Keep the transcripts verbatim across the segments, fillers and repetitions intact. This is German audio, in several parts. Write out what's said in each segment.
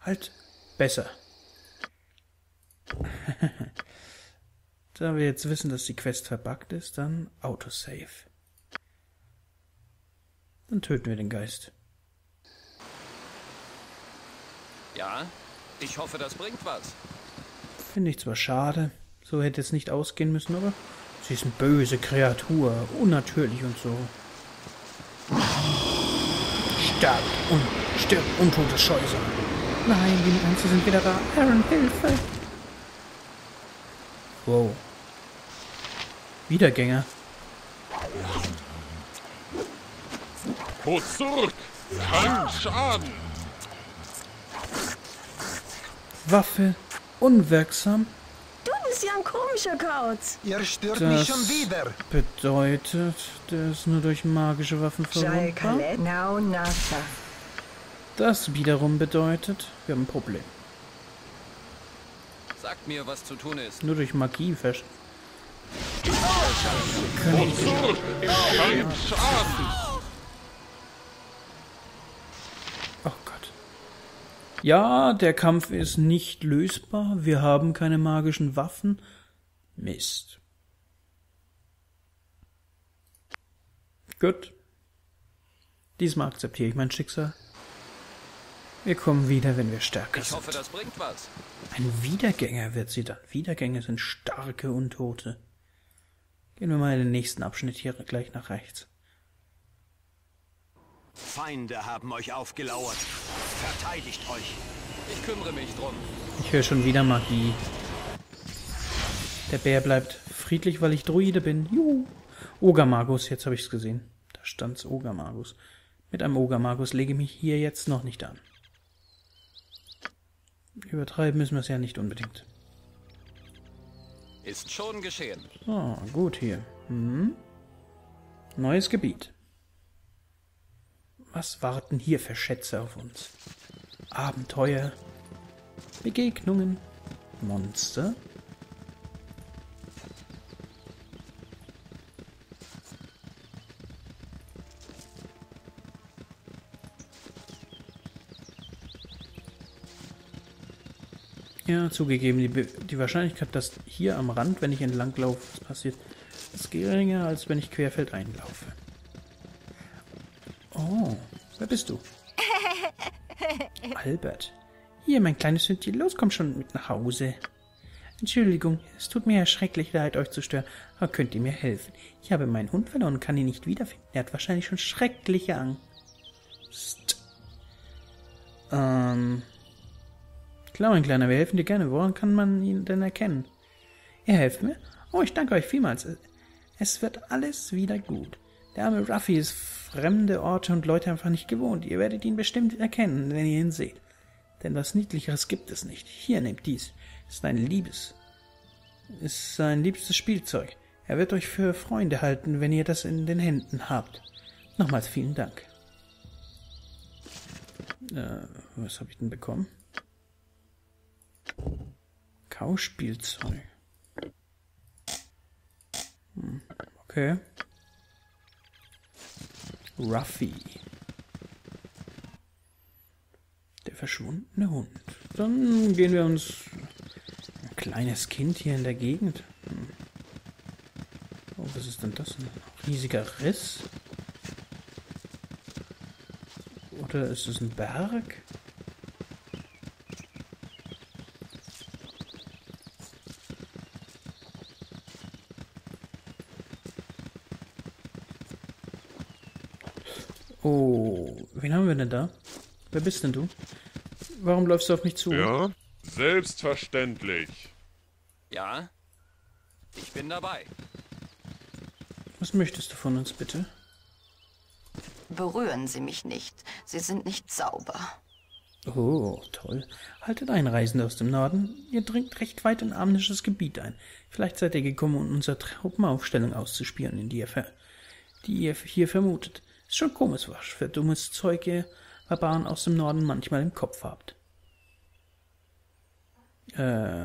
Halt, besser. Da wir jetzt wissen, dass die Quest verbuggt ist, dann Autosave. Dann töten wir den Geist. Ja, ich hoffe, das bringt was. Finde ich zwar schade, so hätte es nicht ausgehen müssen, aber sie ist eine böse Kreatur, unnatürlich und so. Stirb und stirb, untotes Scheusal. Nein, die Monster sind wieder da. Aaron, Hilfe! Wow. Wiedergänger. Tod zurück! Kein Schaden! Waffe unwirksam. Du bist ja ein komischer Kauz. Ihr stört mich Das schon wieder. bedeutet, der ist nur durch magische Waffen verwundbar. Das wiederum bedeutet, wir haben ein Problem. Sagt mir, was zu tun ist. Nur durch Magie versch... Tod zurück! Kein Schaden! Oh Gott. Ja, der Kampf ist nicht lösbar. Wir haben keine magischen Waffen. Mist. Gut. Diesmal akzeptiere ich mein Schicksal. Wir kommen wieder, wenn wir stärker Ich sind. hoffe, das bringt was. Ein Wiedergänger wird sie dann. Wiedergänger sind starke Untote. Gehen wir mal in den nächsten Abschnitt hier gleich nach rechts. Feinde haben euch aufgelauert. Verteidigt euch. Ich kümmere mich drum. Ich höre schon wieder Magie. Der Bär bleibt friedlich, weil ich Druide bin. Juhu. Ogermagus, jetzt habe ich es gesehen. Da stand's Ogermagus. Mit einem Ogermagus lege ich mich hier jetzt noch nicht an. Übertreiben müssen wir es ja nicht unbedingt. Ist schon geschehen. So, gut hier. Hm. Neues Gebiet. Was warten hier für Schätze auf uns? Abenteuer, Begegnungen, Monster. Ja, zugegeben, die, die Wahrscheinlichkeit, dass hier am Rand, wenn ich entlang laufe, was passiert, ist geringer, als wenn ich querfeldein laufe. Oh, wer bist du? Albert. Hier, mein kleines Sündchen, los, komm schon mit nach Hause. Entschuldigung, es tut mir ja schrecklich leid, euch zu stören, aber könnt ihr mir helfen? Ich habe meinen Hund verloren und kann ihn nicht wiederfinden. Er hat wahrscheinlich schon schreckliche Angst. Ähm... Klar, mein Kleiner, wir helfen dir gerne. Woran kann man ihn denn erkennen? Ihr helft mir? Oh, ich danke euch vielmals. Es wird alles wieder gut. Der arme Ruffy ist fremde Orte und Leute einfach nicht gewohnt. Ihr werdet ihn bestimmt erkennen, wenn ihr ihn seht. Denn was Niedlicheres gibt es nicht. Hier, nehmt dies. Ist ein liebes. Ist sein liebstes Spielzeug. Er wird euch für Freunde halten, wenn ihr das in den Händen habt. Nochmals vielen Dank. Äh, was habe ich denn bekommen? Kauspielzeug. Hm, okay. Ruffy. Der verschwundene Hund. Dann gehen wir uns... Ein kleines Kind hier in der Gegend. Hm. Oh, was ist denn das? Ein riesiger Riss? Oder ist es ein Berg? Oh, wen haben wir denn da? Wer bist denn du? Warum läufst du auf mich zu? Ja, selbstverständlich. Ja, ich bin dabei. Was möchtest du von uns, bitte? Berühren Sie mich nicht. Sie sind nicht sauber. Oh, toll. Haltet ein, Reisende aus dem Norden. Ihr dringt recht weit in amnisches Gebiet ein. Vielleicht seid ihr gekommen, um unsere Truppenaufstellung auszuspielen, in die ihr, ver die ihr hier vermutet. Ist schon komisch, was für dummes Zeug ihr Barbaren aus dem Norden manchmal im Kopf habt. Äh.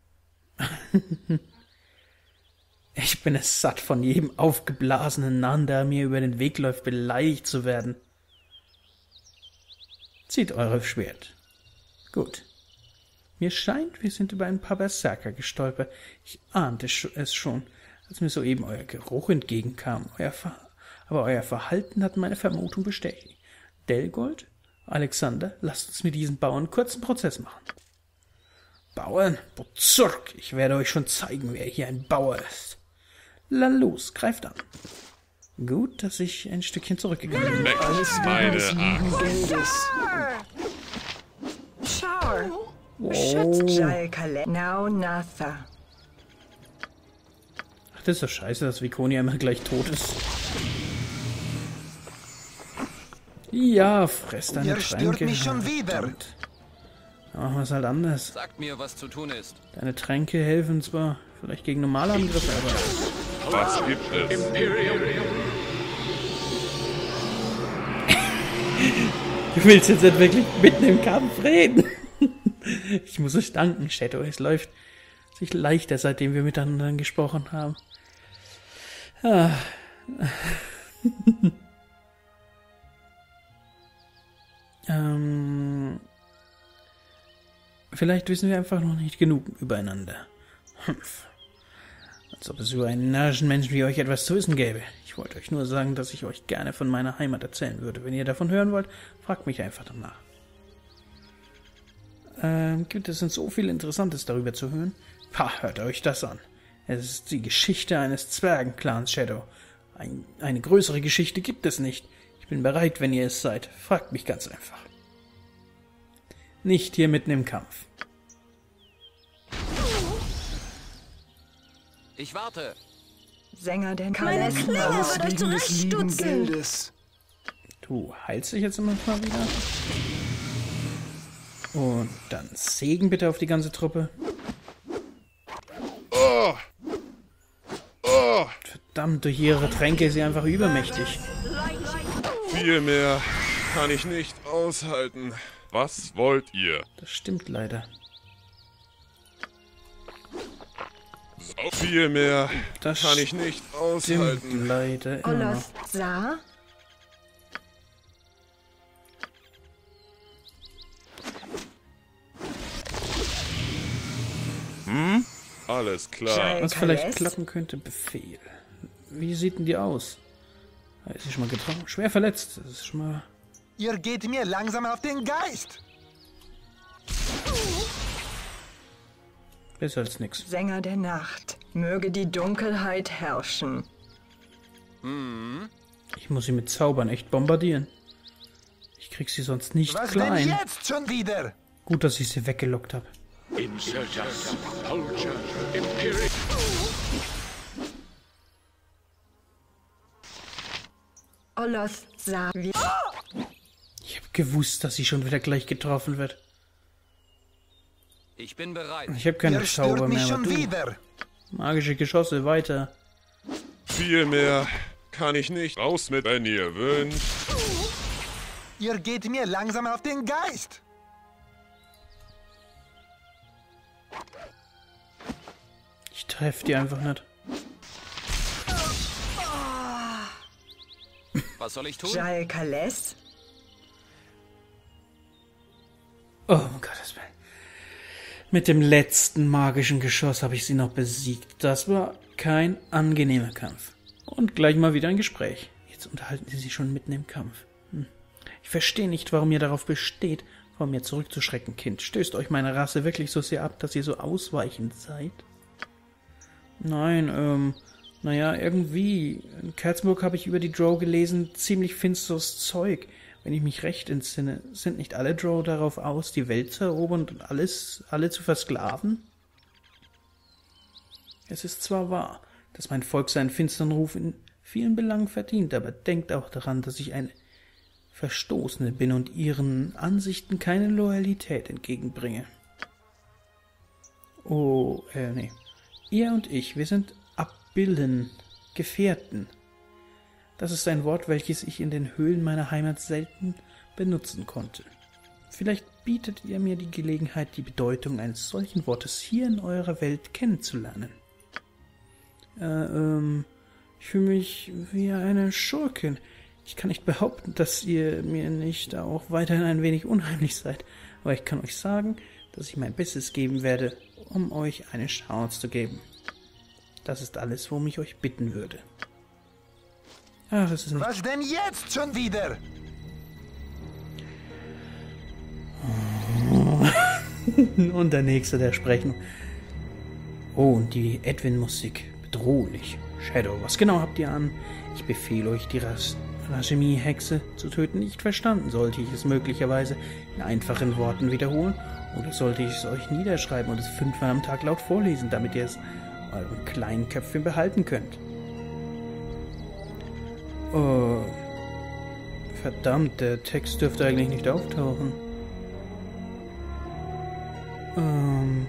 Ich bin es satt, von jedem aufgeblasenen Narren, der mir über den Weg läuft, beleidigt zu werden. Zieht eure Schwert. Gut. Mir scheint, wir sind über ein paar Berserker gestolpert. Ich ahnte es schon, als mir soeben euer Geruch entgegenkam. Euer Ver Aber euer Verhalten hat meine Vermutung bestätigt. Delgold, Alexander, lasst uns mit diesen Bauern einen kurzen Prozess machen. Bauern, Bozurk, ich werde euch schon zeigen, wer hier ein Bauer ist. La los, greift an. Gut, dass ich ein Stückchen zurückgegangen bin. Alles meine Axt. Schau. Oh. Jal Khaled. Now Natha. Ach, das ist doch scheiße, dass Vikonia immer gleich tot ist. Ja, fress deine Ihr stört Tränke. mich schon wieder. Verdammt. Machen wir es halt anders. Sagt mir, was zu tun ist. Deine Tränke helfen zwar vielleicht gegen normale Angriffe, aber... Was gibt es? Du willst jetzt nicht wirklich mitten im Kampf reden. Ich muss euch danken, Shadow. Es läuft sich leichter, seitdem wir miteinander gesprochen haben. Ah. ähm, vielleicht wissen wir einfach noch nicht genug übereinander. Humph. Als ob es über einen närrischen Menschen wie euch etwas zu wissen gäbe. Ich wollte euch nur sagen, dass ich euch gerne von meiner Heimat erzählen würde. Wenn ihr davon hören wollt, fragt mich einfach danach. Ähm, gibt es denn so viel Interessantes darüber zu hören? Ha, hört euch das an. Es ist die Geschichte eines Zwergenclans, Shadow. Ein, eine größere Geschichte gibt es nicht. Ich bin bereit, wenn ihr es seid. Fragt mich ganz einfach. Nicht hier mitten im Kampf. Ich warte. Sänger der Meine Khaled. Klinge wird euch zurechtstutzen. Geldes. Du heilst dich jetzt immer mal wieder. Und dann Segen bitte auf die ganze Truppe. Oh! Oh! Verdammt, durch ihre Tränke ist sie einfach übermächtig. Viel mehr kann ich nicht aushalten. Was wollt ihr? Das stimmt leider. So viel mehr Das kann ich nicht stimmt aushalten. leider immer noch. Olos Sa. Alles klar. Was vielleicht klappen könnte, Befehl. Wie sieht denn die aus? Ist sie schon mal getroffen? Schwer verletzt. Das ist schon mal... Ihr geht mir langsam auf den Geist. Besser als nix. Sänger der Nacht. Möge die Dunkelheit herrschen. Ich muss sie mit Zaubern echt bombardieren. Ich krieg sie sonst nicht Was denn klein. jetzt schon wieder? Gut, dass ich sie weggelockt habe. Olos Sa. Wie Ich habe gewusst, dass sie schon wieder gleich getroffen wird. Ich bin bereit. Ich habe keine Ihr Zauber stört mich mehr, aber schon du. wieder. Magische Geschosse, weiter. Viel mehr kann ich nicht. Raus mit, wenn ihr wünscht. Ihr geht mir langsam auf den Geist. Ich treffe die einfach nicht. Was soll ich tun? Jal Khaled. Oh, um Gottes Willen. Mit dem letzten magischen Geschoss habe ich sie noch besiegt. Das war kein angenehmer Kampf. Und gleich mal wieder ein Gespräch. Jetzt unterhalten sie sich schon mitten im Kampf. Hm. Ich verstehe nicht, warum ihr darauf besteht, vor mir zurückzuschrecken, Kind. Stößt euch meine Rasse wirklich so sehr ab, dass ihr so ausweichend seid? Nein, ähm, naja, irgendwie. In Kerzenburg habe ich über die Drow gelesen, ziemlich finsteres Zeug. Wenn ich mich recht entsinne, sind nicht alle Drow darauf aus, die Welt zu erobern und alles, alle zu versklaven? Es ist zwar wahr, dass mein Volk seinen finsteren Ruf in vielen Belangen verdient, aber denkt auch daran, dass ich eine Verstoßene bin und ihren Ansichten keine Loyalität entgegenbringe. Oh, äh, nee. Ihr und ich, wir sind Abbilden, Gefährten. Das ist ein Wort, welches ich in den Höhlen meiner Heimat selten benutzen konnte. Vielleicht bietet ihr mir die Gelegenheit, die Bedeutung eines solchen Wortes hier in eurer Welt kennenzulernen. Äh, ähm, ich fühle mich wie eine Schurkin. Ich kann nicht behaupten, dass ihr mir nicht auch weiterhin ein wenig unheimlich seid, aber ich kann euch sagen, dass ich mein Bestes geben werde, um euch eine Chance zu geben. Das ist alles, worum ich euch bitten würde. Ach, es ist nicht... Was denn jetzt schon wieder? Und der Nächste, der sprechen. Oh, und die Edwin-Musik. Bedrohlich. Shadow, was genau habt ihr an? Ich befehle euch, die Ras Rashemi-Hexe zu töten. Nicht verstanden. Sollte ich es möglicherweise in einfachen Worten wiederholen? Oder sollte ich es euch niederschreiben und es fünfmal am Tag laut vorlesen, damit ihr es euren kleinen Köpfchen behalten könnt? Oh. Verdammt, der Text dürfte eigentlich nicht auftauchen. Ähm...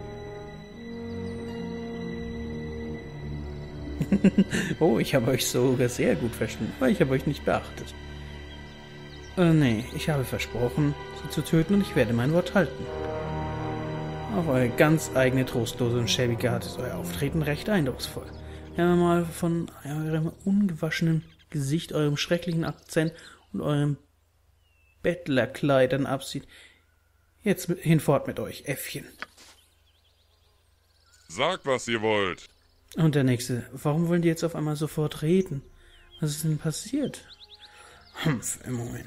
Oh, ich habe euch sogar sehr gut verstanden, aber ich habe euch nicht beachtet. Äh, nee, ich habe versprochen, sie zu töten und ich werde mein Wort halten. Auf eure ganz eigene trostlose und schäbige Art ist euer Auftreten recht eindrucksvoll. Wenn man mal von eurem ungewaschenen Gesicht, eurem schrecklichen Akzent und eurem Bettlerkleidern absieht. Jetzt hinfort mit euch, Äffchen. Sagt, was ihr wollt. Und der Nächste, warum wollen die jetzt auf einmal sofort reden? Was ist denn passiert? Humpf, im Moment.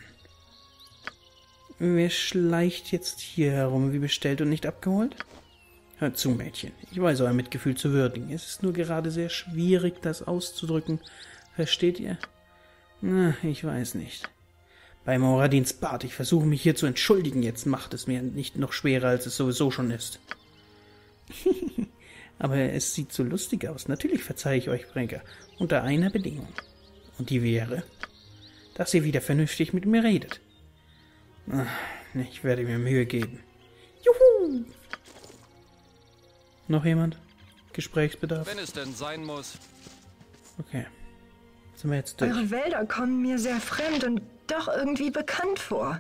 Wer schleicht jetzt hier herum wie bestellt und nicht abgeholt? Hört zu, Mädchen. Ich weiß euer Mitgefühl zu würdigen. Es ist nur gerade sehr schwierig, das auszudrücken. Versteht ihr? Na, ich weiß nicht. Bei Moradins Bart, ich versuche mich hier zu entschuldigen. Jetzt macht es mir nicht noch schwerer, als es sowieso schon ist. Aber es sieht so lustig aus. Natürlich verzeihe ich euch, Brinker, unter einer Bedingung. Und die wäre, dass ihr wieder vernünftig mit mir redet. Ach, ich werde mir Mühe geben. Juhu! Noch jemand? Gesprächsbedarf? Wenn es denn sein muss. Okay. Sind wir jetzt durch? Eure Wälder kommen mir sehr fremd und doch irgendwie bekannt vor.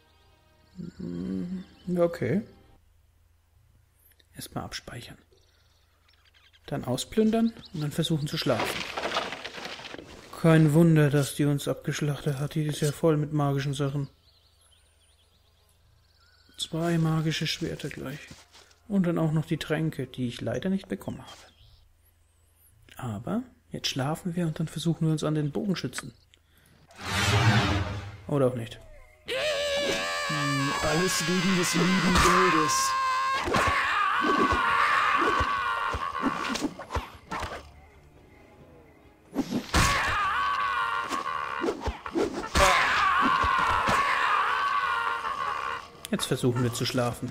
Okay. Erstmal abspeichern. Dann ausplündern und dann versuchen zu schlafen. Kein Wunder, dass die uns abgeschlachtet hat. Die ist ja voll mit magischen Sachen. Zwei magische Schwerter gleich. Und dann auch noch die Tränke, die ich leider nicht bekommen habe. Aber jetzt schlafen wir und dann versuchen wir uns an den Bogenschützen. Oder auch nicht. Hm, alles wegen des lieben Geldes. Jetzt versuchen wir zu schlafen.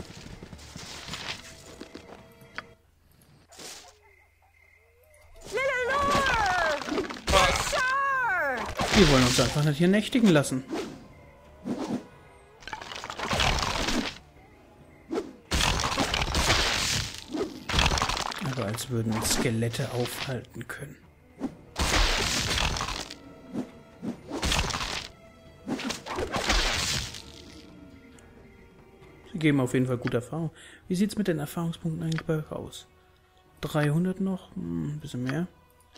Wir wollen uns einfach nicht hier nächtigen lassen. Aber als würden uns Skelette aufhalten können. Sie geben auf jeden Fall gute Erfahrung. Wie sieht es mit den Erfahrungspunkten eigentlich bei euch aus? dreihundert noch? Hm, ein bisschen mehr.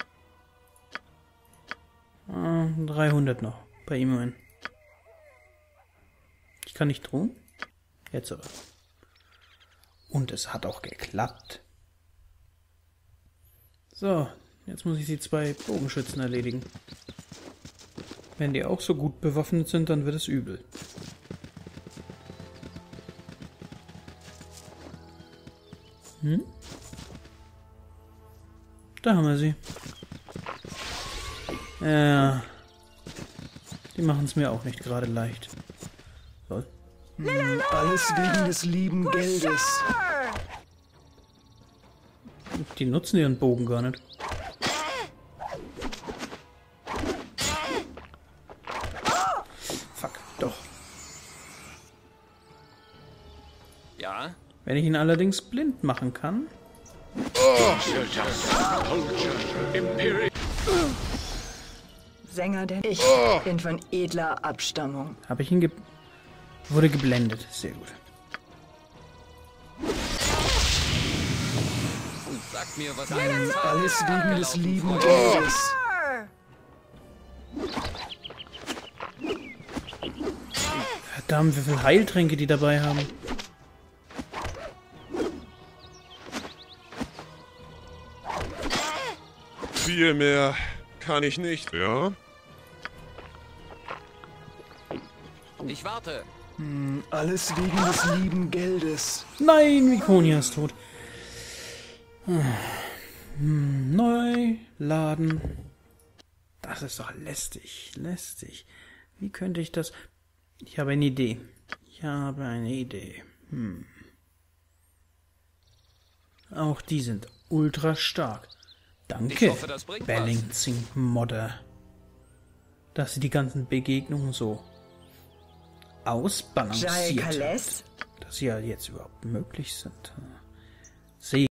Ah, dreihundert noch. Bei ihm. Ich kann nicht drohen. Jetzt aber. Und es hat auch geklappt. So, jetzt muss ich die zwei Bogenschützen erledigen. Wenn die auch so gut bewaffnet sind, dann wird es übel. Hm? Da haben wir sie. Ja. Die machen es mir auch nicht gerade leicht. So. Hm, alles wegen des lieben Geldes. Die nutzen ihren Bogen gar nicht. Fuck, doch. Ja? Wenn ich ihn allerdings blind machen kann. Sänger denn ich bin von edler Abstammung. Habe ich ihn ge wurde geblendet. Sehr gut. Sagt mir, was einen Alles wegen des lieben Geldes. Verdammt, wie viele Heiltränke die dabei haben. Viel mehr kann ich nicht. Ja? Ich warte. Hm, alles wegen des lieben Geldes. Nein, Vikonia ist tot. Hm, neu laden. Das ist doch lästig, lästig. Wie könnte ich das... Ich habe eine Idee. Ich habe eine Idee. Hm. Auch die sind ultra stark. Danke, Ich hoffe, das bringt was. Balancing Modder. Dass sie die ganzen Begegnungen so Jai ausbalanciert hat. Kales? Dass sie ja jetzt überhaupt möglich sind.